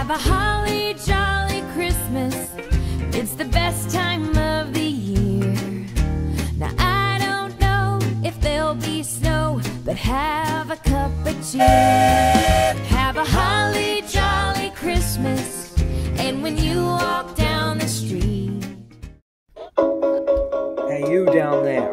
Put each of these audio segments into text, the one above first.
Have a holly jolly Christmas. It's the best time of the year. Now I don't know if there'll be snow, but have a cup of cheer. Have a holly jolly Christmas. And when you walk down the street. Hey, you down there.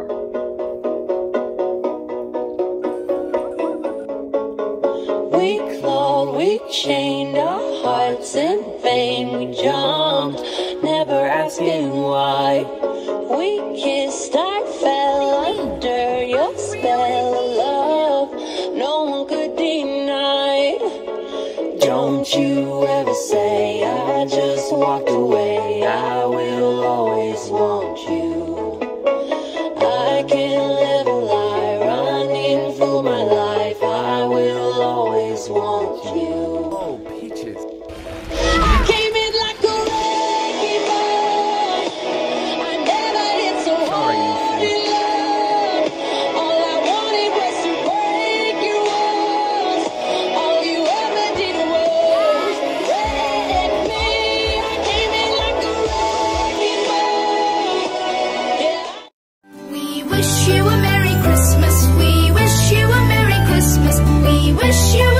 We clawed, we chained our hearts in vain. We jumped, never asking why. We kissed, I fell under your spell of love. No one could deny. Don't you ever say I just walked away. I will always want you. I can't live a lie running for my life. I will always want you. Oh, Peaches. I came in like a wrecking ball. I never hit so hard in love. All I wanted was to break your walls. All you ever did was wreck me. I came in like a wrecking ball. Yeah. We wish you a Merry Christmas. We wish you a Merry Christmas. We wish you